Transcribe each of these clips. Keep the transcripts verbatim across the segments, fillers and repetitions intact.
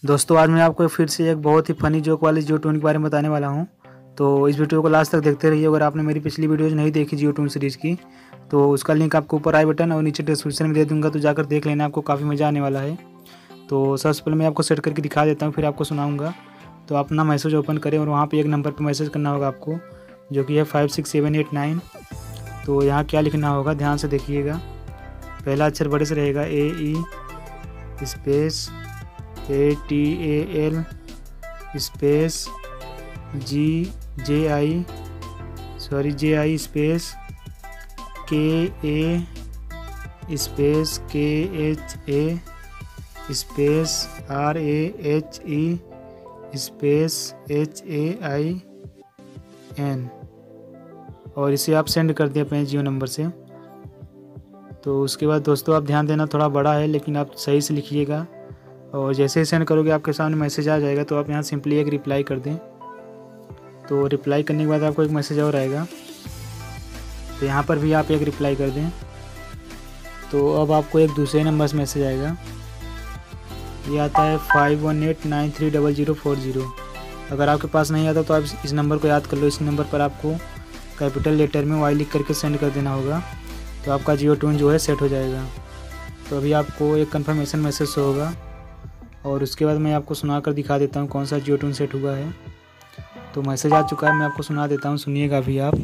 दोस्तों आज मैं आपको फिर से एक बहुत ही फनी जोक वाली जियो टून के बारे में बताने वाला हूं। तो इस वीडियो को लास्ट तक देखते रहिए। अगर आपने मेरी पिछली वीडियोज नहीं देखी जियो टून सीरीज़ की तो उसका लिंक आपको ऊपर आई बटन और नीचे डिस्क्रिप्शन में दे दूंगा, तो जाकर देख लेना, आपको काफ़ी मज़ा आने वाला है। तो सबसे पहले मैं आपको सेट करके दिखा देता हूँ, फिर आपको सुनाऊँगा। तो आप अपना मैसेज ओपन करें और वहाँ पर एक नंबर पर मैसेज करना होगा आपको, जो कि है five six seven eight nine. तो यहाँ क्या लिखना होगा ध्यान से देखिएगा। पहला अक्षर बड़े से रहेगा A E space A T A L space G J I sorry J I space K A space K H A space R A H E space H A I N, और इसे आप send कर दें अपने जियो number से। तो उसके बाद दोस्तों आप ध्यान देना, थोड़ा बड़ा है लेकिन आप सही से लिखिएगा, और जैसे ही सेंड करोगे आपके सामने मैसेज आ जाएगा। तो आप यहाँ सिंपली एक रिप्लाई कर दें। तो रिप्लाई करने के बाद आपको एक मैसेज और आएगा, तो यहाँ पर भी आप एक रिप्लाई कर दें। तो अब आपको एक दूसरे नंबर से मैसेज आएगा, ये आता है five one eight nine three double zero four zero. अगर आपके पास नहीं आता तो आप इस नंबर को याद कर लो। इस नंबर पर आपको कैपिटल लेटर में वाई लिख करके सेंड कर देना होगा, तो आपका जियो टून जो है सेट हो जाएगा। तो अभी आपको एक कंफर्मेशन मैसेज होगा, और उसके बाद मैं आपको सुना कर दिखा देता हूँ कौन सा जियो टून सेट हुआ है। तो मैसेज आ चुका है, मैं आपको सुना देता हूँ, सुनिएगा अभी आप।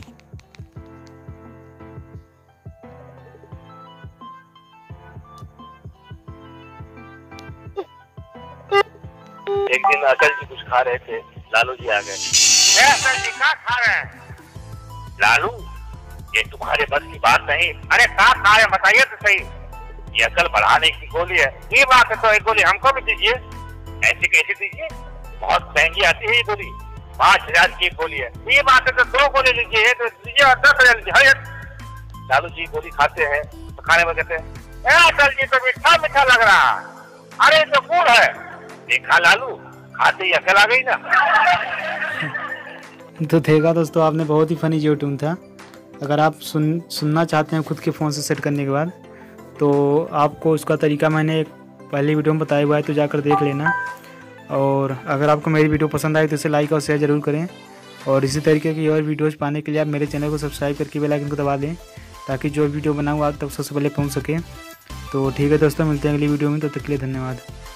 एक दिन अकल जी कुछ खा रहे थे, लालू जी आ गए। अकल जी क्या खा रहे हैं? लालू ये तुम्हारे बस की बात नहीं। अरे क्या खा रहे बताइए तो सही। ये अकल बढ़ाने की गोली है। ये बात है तो एक गोली हमको भी दीजिए। ऐसे कैसे दीजिए? बहुत महंगी आती है ये गोली, पाँच हजार की गोली है। ये बात है तो दो गोली लीजिए, तो दीजिए और दस हजार लीजिए। लालू जी गोली खाते हैं तो खाने में कहते हैं अकल जी तो मीठा मीठा लग रहा है। अरे तो गुड़ है। देखा लालू, खाते ही अकल आ गई ना। तो देखा दोस्तों, आपने बहुत ही फनी जियो टून था। अगर आप सुन सुनना चाहते हैं खुद के फ़ोन से सेट करने के बाद, तो आपको उसका तरीका मैंने एक पहली वीडियो में बताया हुआ है, तो जाकर देख लेना। और अगर आपको मेरी वीडियो पसंद आए तो इसे लाइक और शेयर ज़रूर करें, और इसी तरीके की और वीडियोज़ पाने के लिए आप मेरे चैनल को सब्सक्राइब करके बेल आइकन को दबा दें, ताकि जो वीडियो बनाऊँ आप तक सबसे पहले पहुँच सके। तो ठीक है दोस्तों, मिलते हैं अगली वीडियो में, तब तक के लिए धन्यवाद।